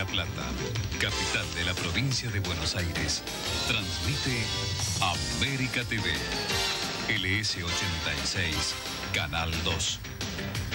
la Plata, capital de la provincia de Buenos Aires, transmite América TV, LS86, Canal 2.